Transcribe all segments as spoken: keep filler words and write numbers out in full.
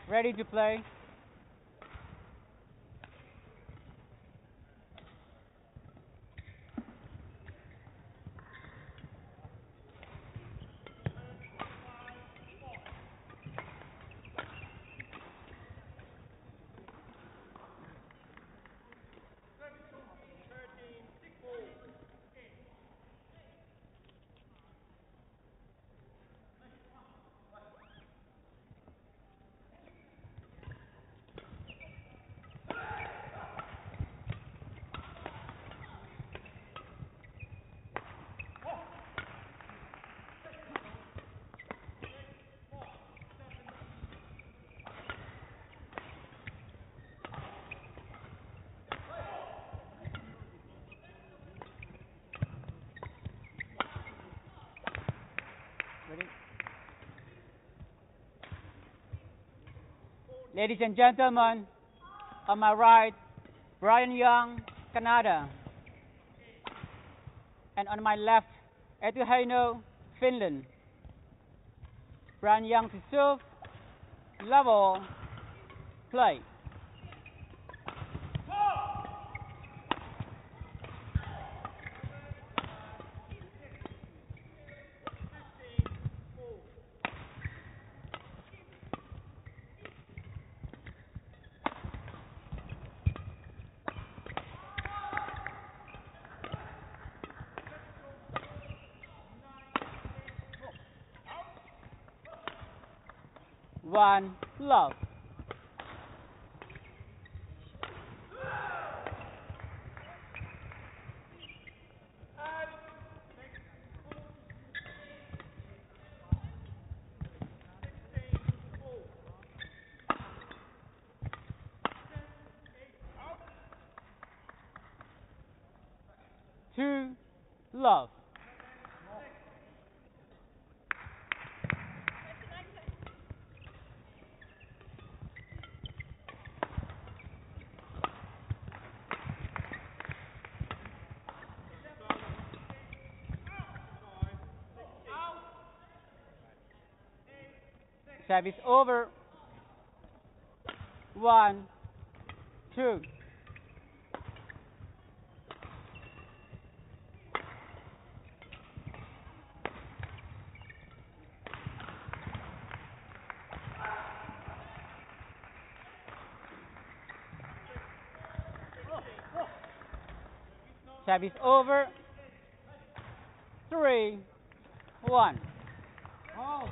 Ready to play? Ready? Ladies and gentlemen, on my right, Brian Young, Canada. And on my left, Eetu Heino, Finland. Brian Young to serve, level, play. One, love. Two, love. Service over. One, two. Service over. Three, one. Oh.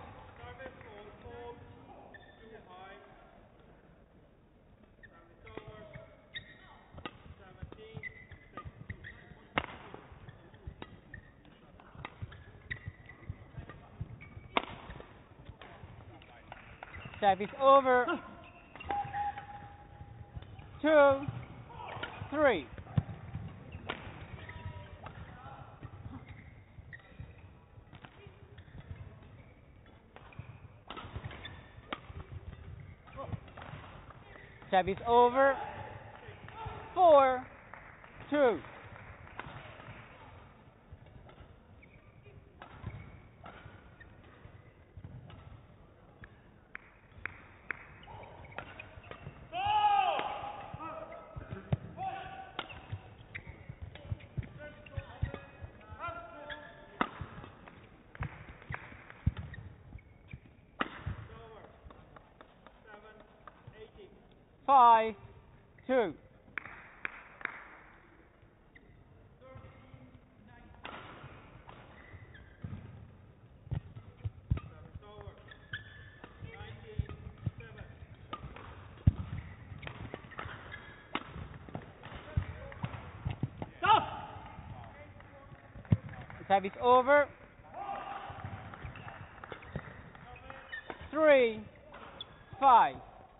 Service over. Two, three. Service over. Four, two. Five, two. Service over. Three, five.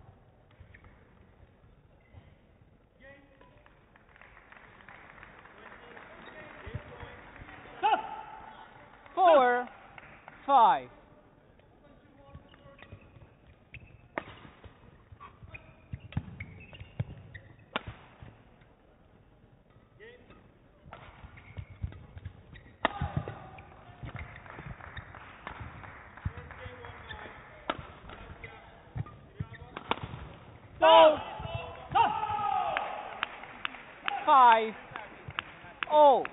Four, five. Both. Five. Oh.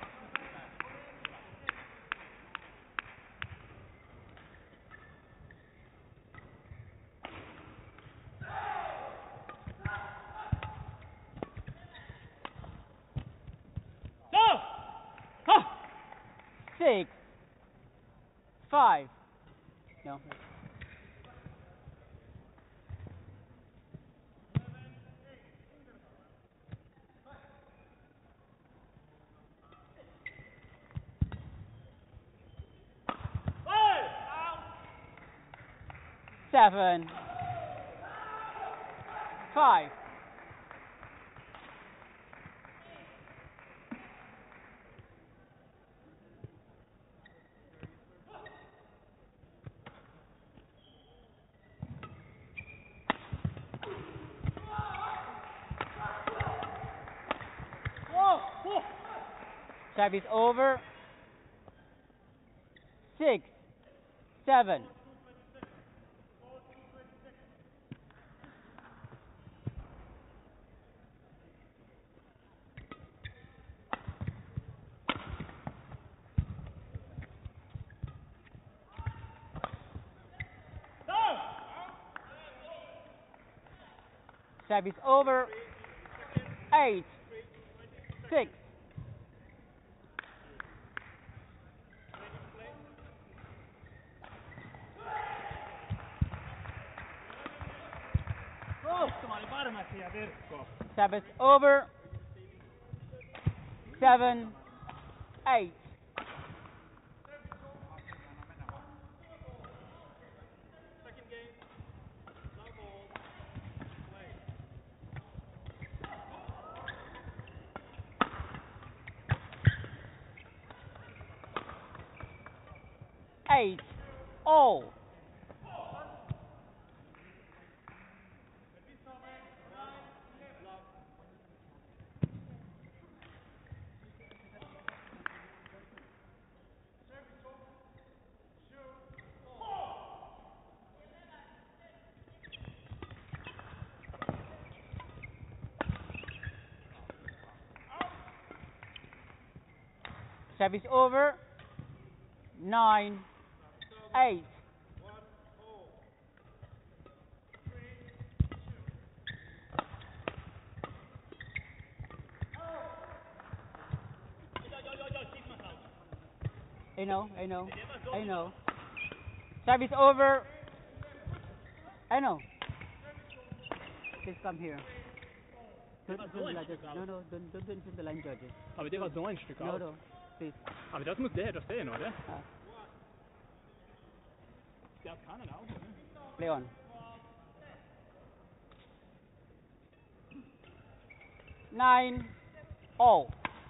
Six. Five. No. Seven. Five. Service over. Six. Seven. Service over. Eight. Six. Service over. Seven. Eight. Eight. All. Service over. Nine. Eight. I know, I know, I know. Service over. I know. Please come here. Don't, don't, don't, no, no, don't, don't, don't the line judges. Ja, men det var då en styck No, av. no, please. Ja, men det måste det just det nu, det. Uh, Jag kan det alltså. play on. Nine. All.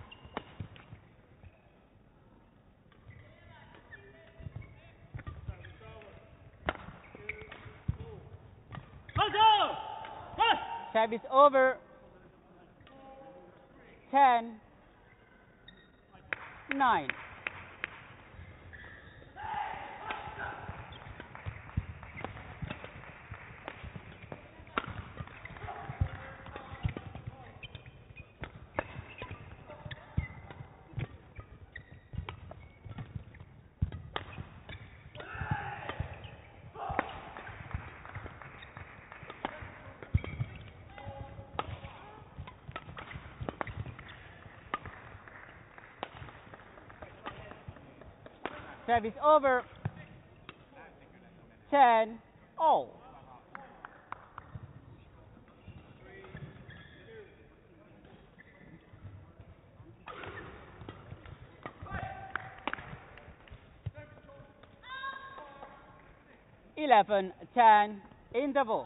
Service over. Ten. Nine. Service over. Ten. All. Eleven. Ten. Interval.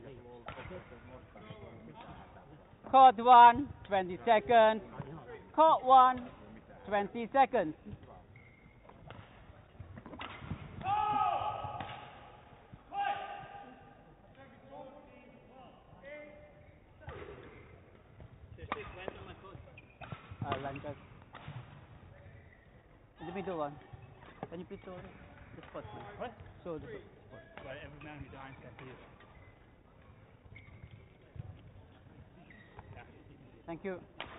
Court one, twenty seconds. Court one, twenty seconds. Uh, Lankas. In the middle one. Can you please show the, the spot, please? What? Show the spot. Right, every man behind can see it. Thank you.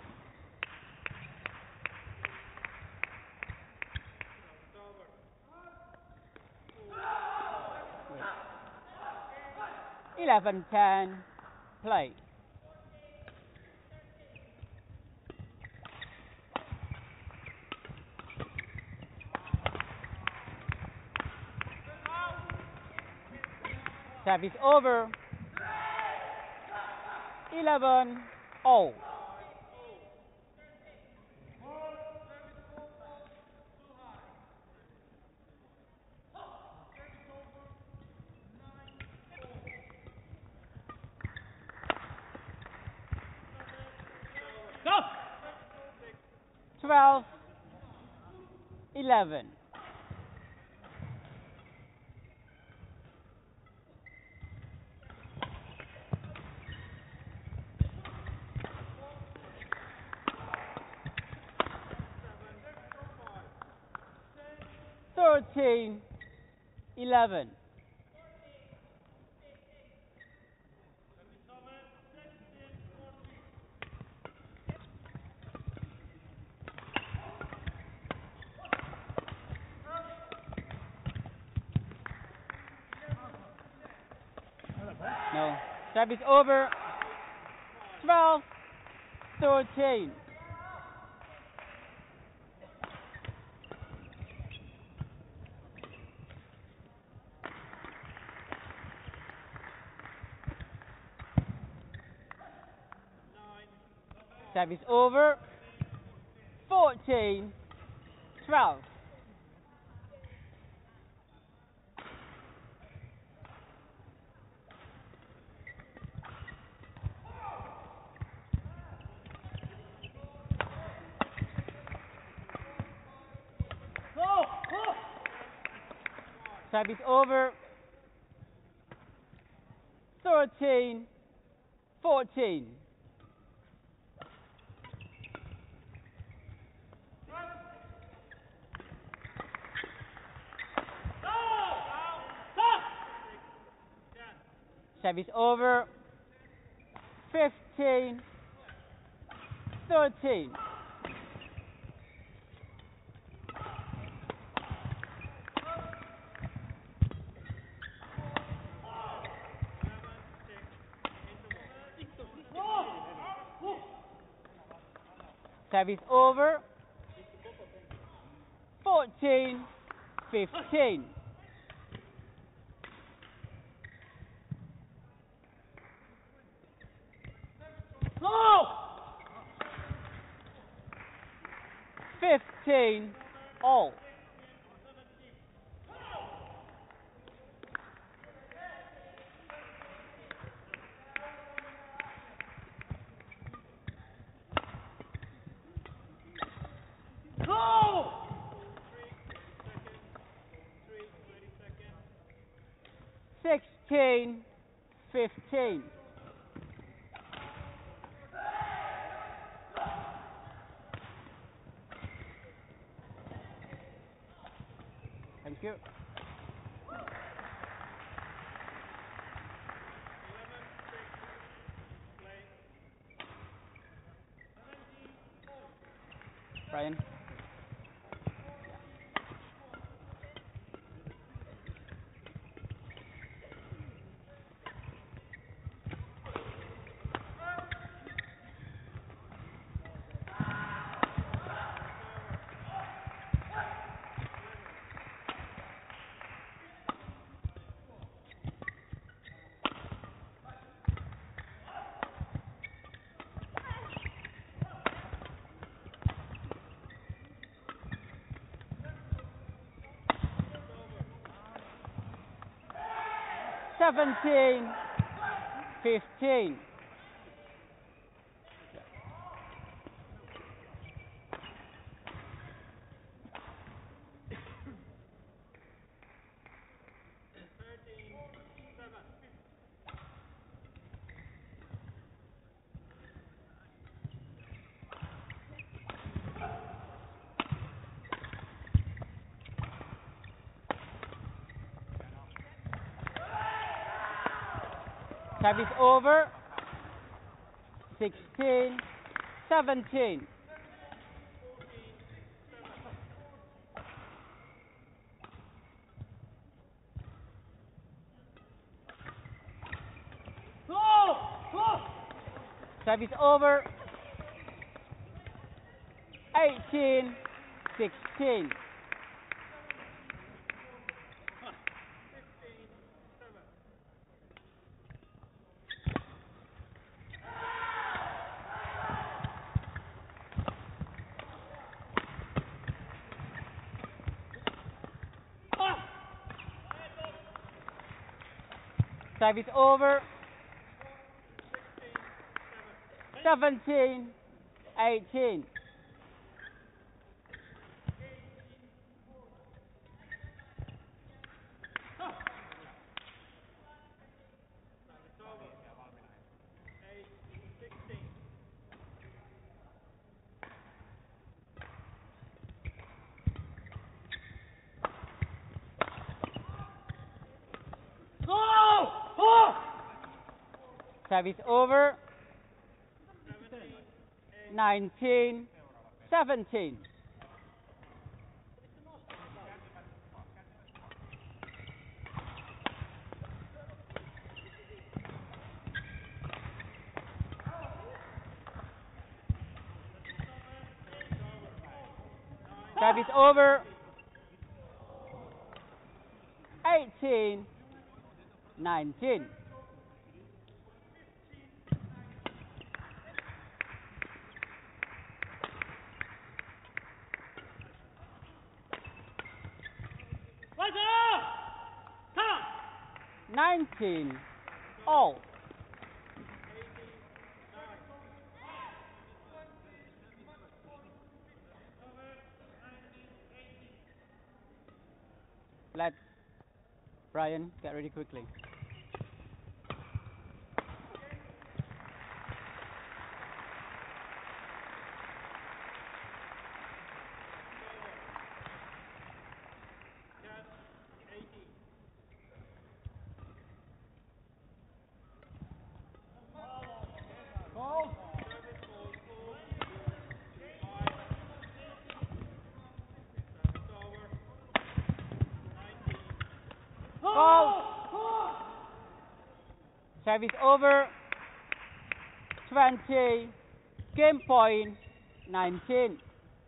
Eleven ten. Play. Service over. Eleven all. Stop! Twelve. Eleven. Thirteen. Eleven. No. Service over. Twelve. Thirteen. Service over. Fourteen. Twelve. Service over. Thirteen. Fourteen. Service over. Fifteen. Thirteen. Service over. Fourteen. Fifteen. Fifteen. All. Sixteen. Fifteen. Thank you. Brian. Seventeen. fifteen. Service over. sixteen, seventeen. Service over. eighteen, sixteen. Service over. seventeen, eighteen. Service over. nineteen, seventeen. Service over. eighteen, nineteen. nineteen, all. Let Brian get ready quickly. Service over. twenty. Game point. nineteen.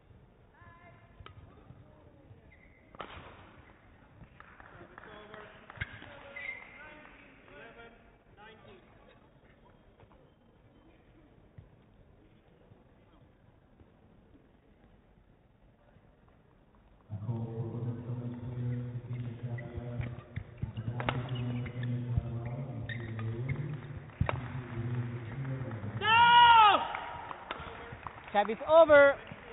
Service over.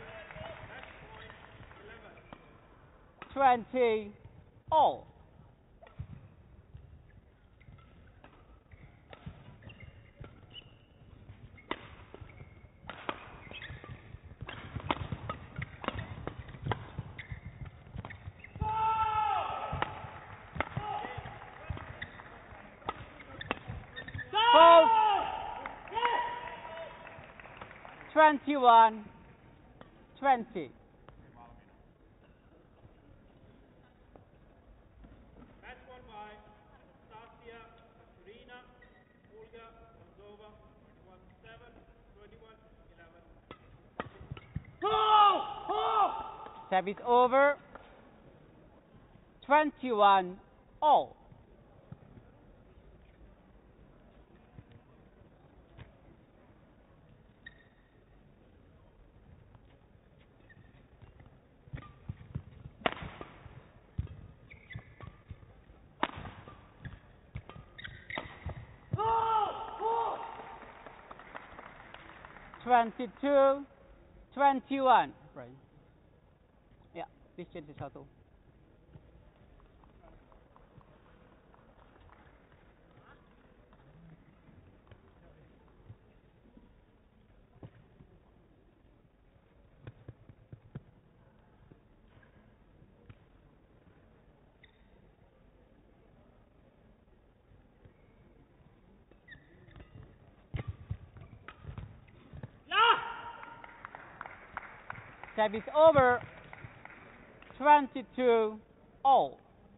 twenty. All. False. twenty-one, twenty. Match won by Anastasia Katerina, Olga Moldova, twenty-one seven, twenty-one eleven. Service over. twenty-one, all. twenty-two, twenty-one. Right. Yeah, please change the shuttle. Service over. twenty-two all.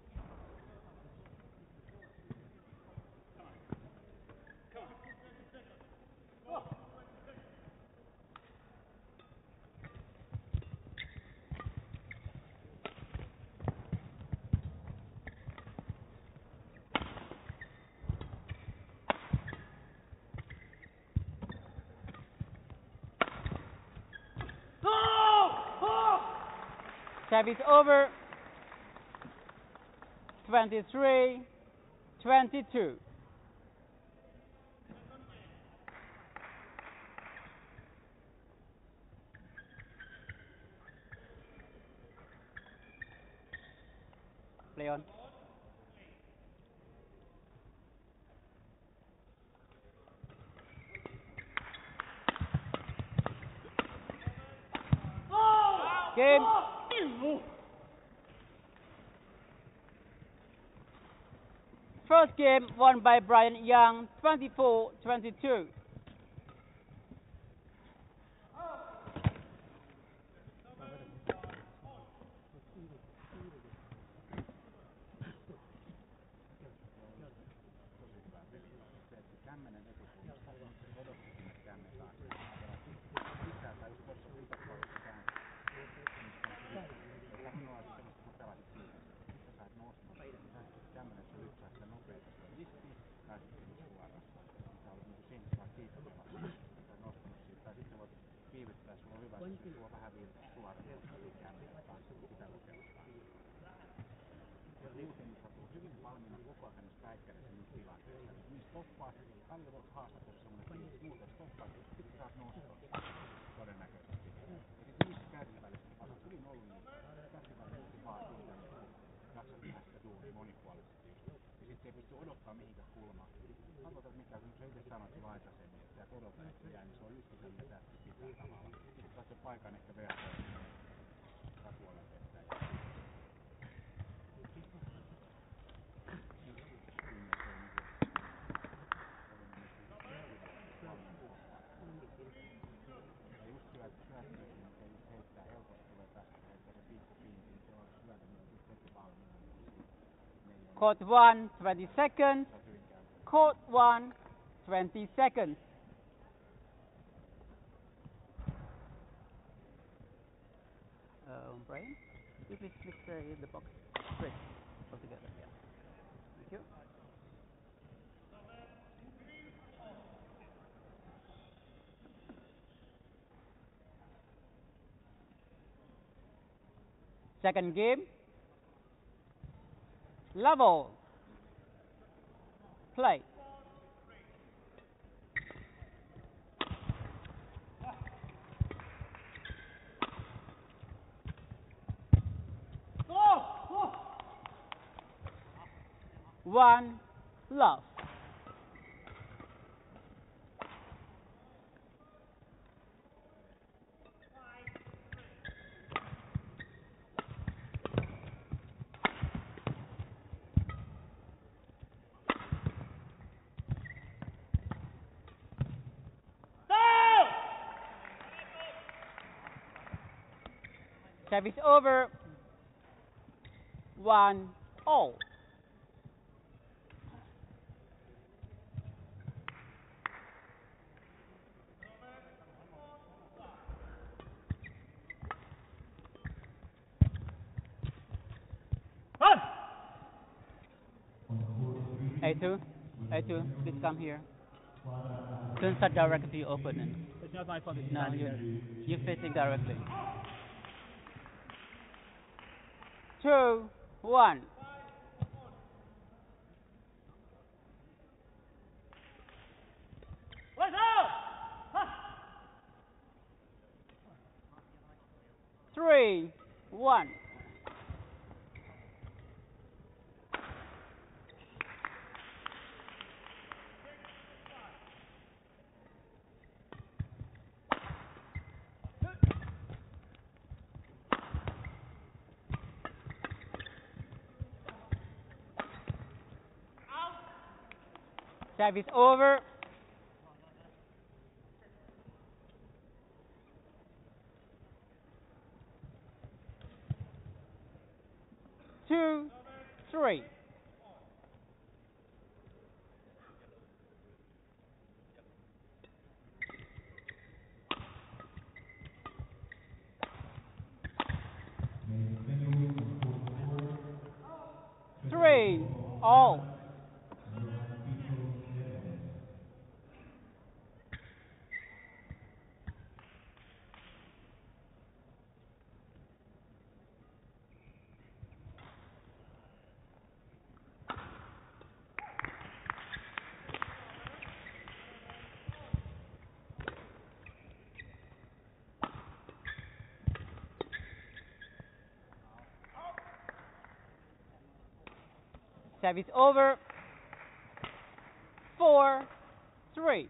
Service over. twenty-three, twenty-two. Play on. Game. First game won by Brian Young, twenty-four, twenty-two. Court one, twenty seconds. Court one, twenty seconds. Um, Brian, you please click uh, the box straight altogether. Yeah. Thank you. Second game. Level. Play. One love. Service over. One all. Eetu, Eetu, please come here. Don't start directly to your opponent. It's not my fault. It's No, not you, here. you're facing directly. Two, one. Let's go! three, one. Service over. Two, three. Three, all. Service over. Four, three.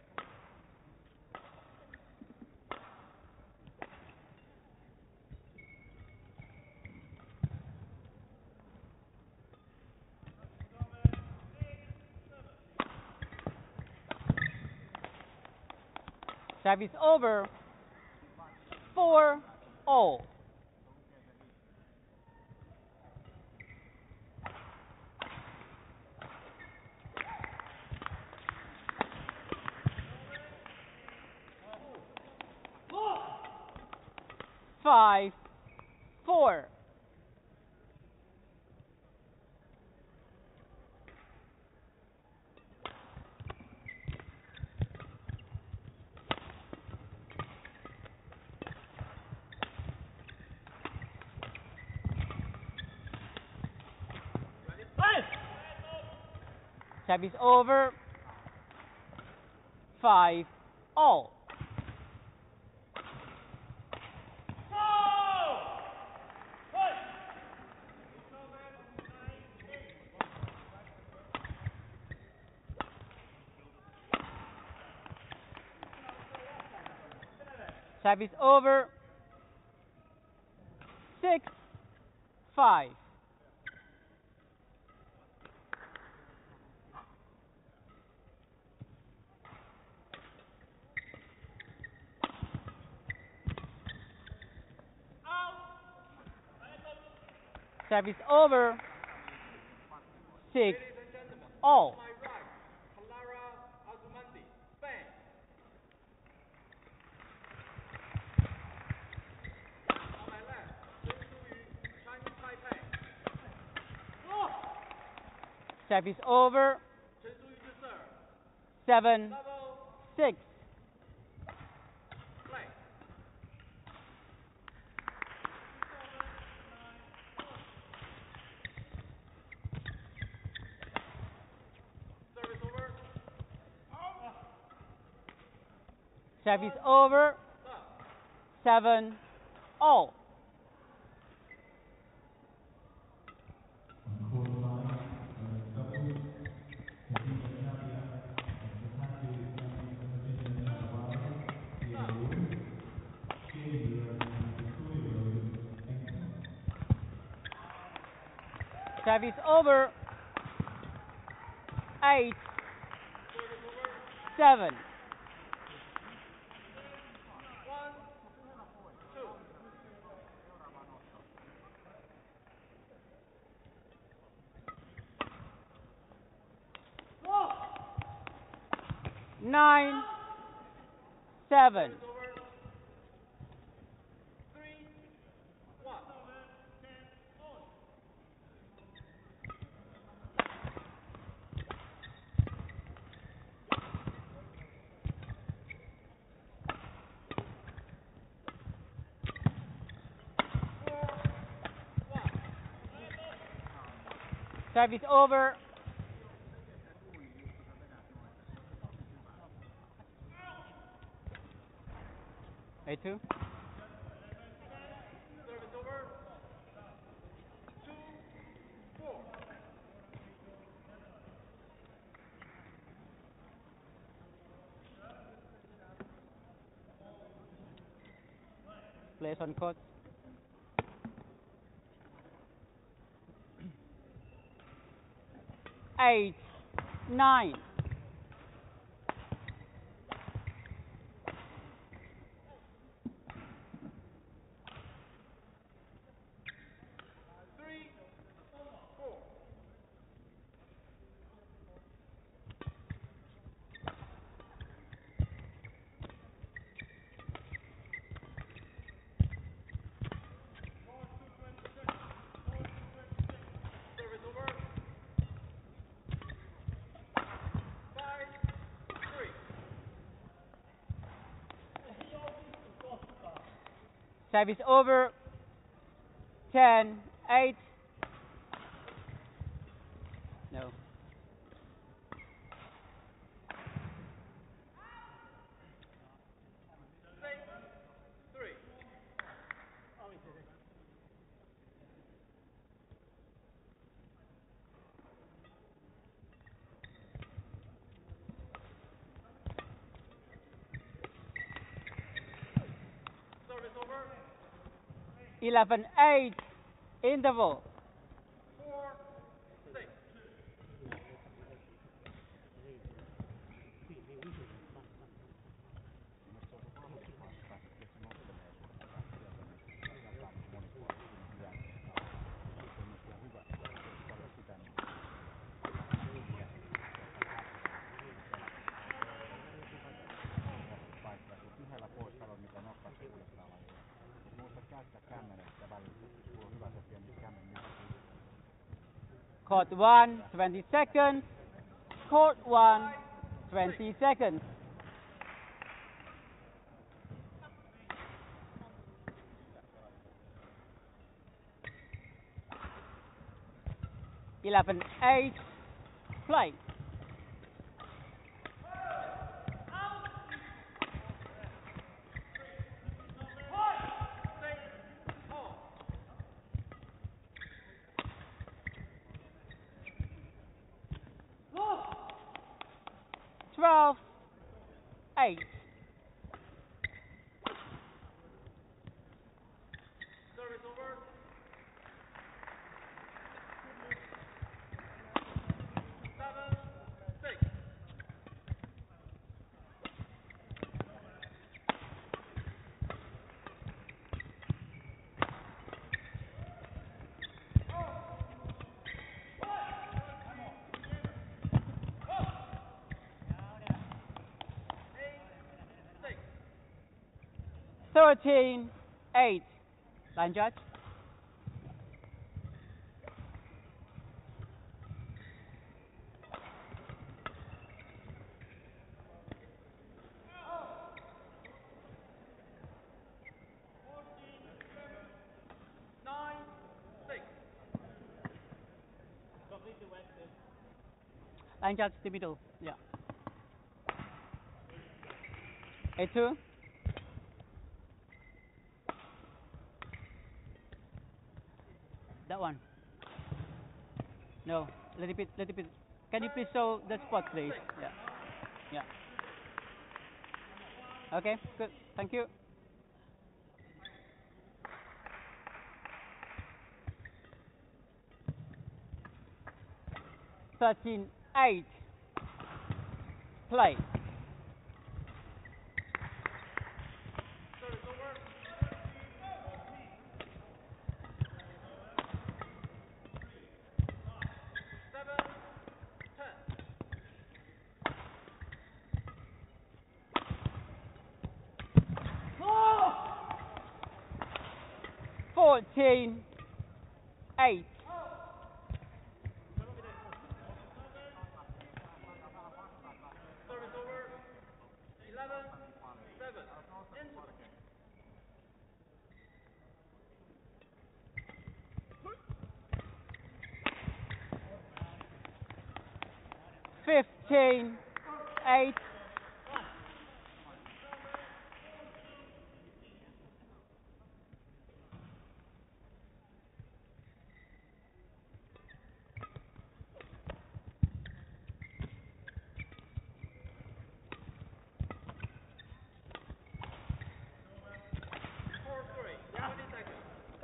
Service over. Four, all. Five, four. Service over. Five, all. Service over. Six, five. Service over. Six, all. Service over. Seven, six. Service over. Seven, all. Service over. Eight, seven. Nine, seven. Service over. Eetu. Place on court. Eight, nine. Service over. Ten, eight. No. Eleven, eight. Interval. Court one, twenty seconds. Court one, twenty seconds. Eleven, eight. Play. Twelve, eight. Thirteen, eight. Line judge. Line judge the middle. Yeah. A two. That one. No. Let it be. Let it be. Can you please show the spot, please? Yeah. Yeah. Okay. Good. Thank you. Thirteen, eight. Play. Fourteen, eight. Fifteen, eight.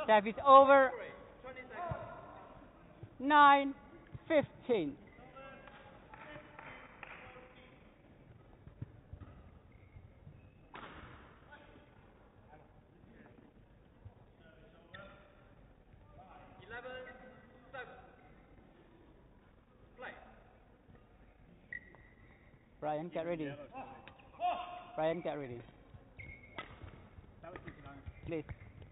Service over. Nine fifteen. Brian, get ready. Brian, get ready. Please.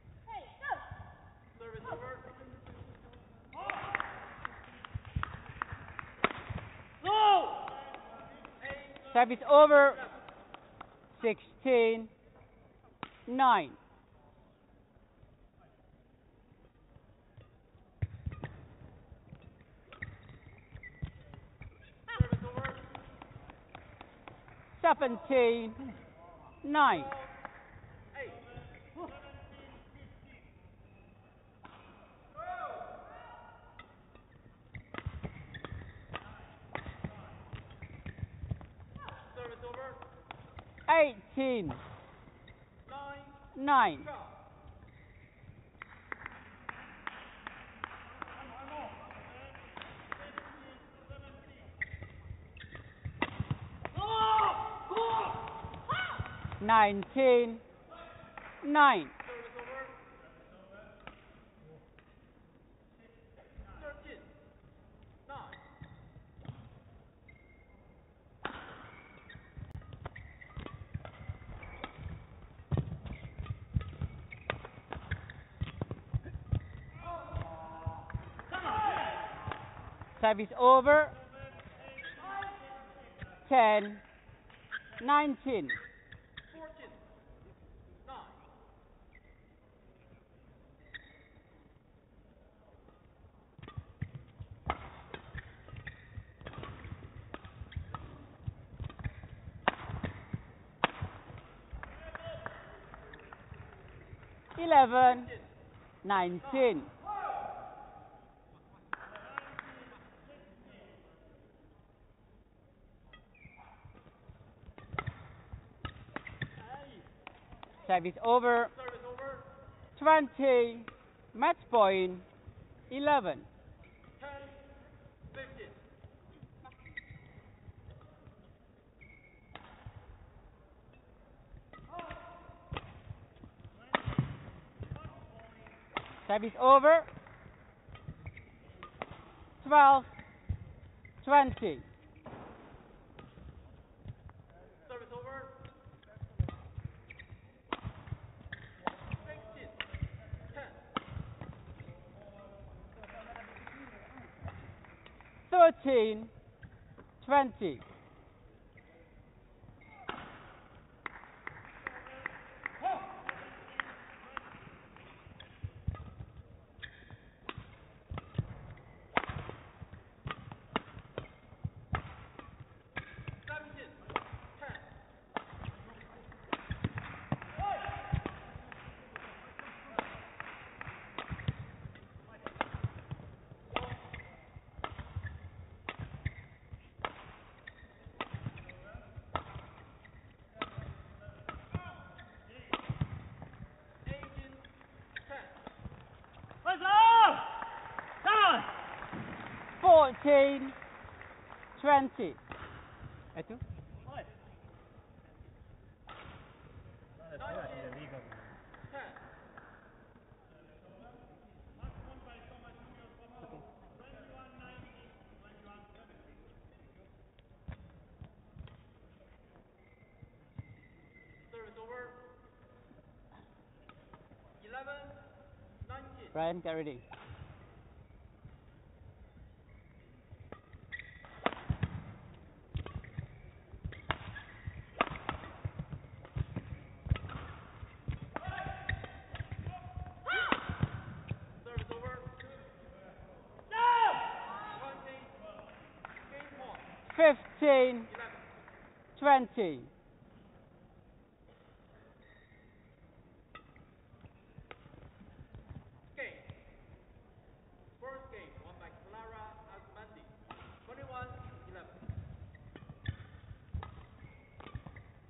Service over. Sixteen. Nine. Seventeen. Nine. Eighteen. Nine. Nineteen. Nine. Service over. Ten. Nineteen. Eleven. Nineteen. Service over. Twenty. Match point. Eleven. Service over. Twelve. Twenty. Thirteen. Twenty. Fourteen. Twenty. Eetu? Brian, get ready. Fifteen. Twenty.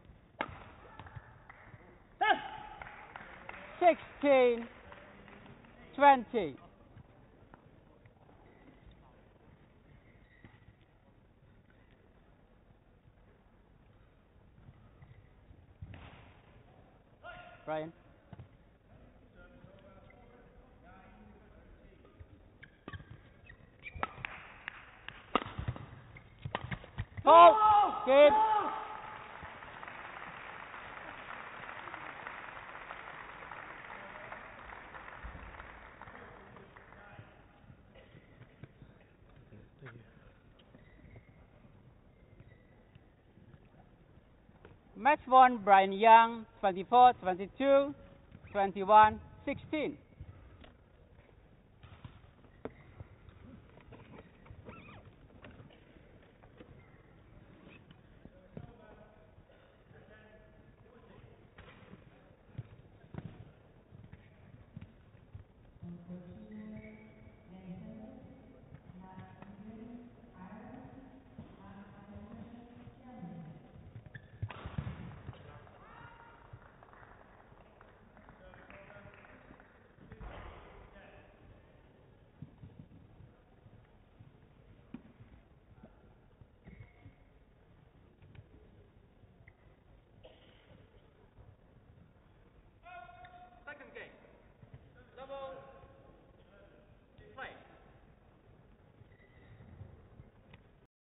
Sixteen. twenty. Brian. Oh, game. Match one, Brian Young, twenty-four, twenty-two, twenty-one, sixteen.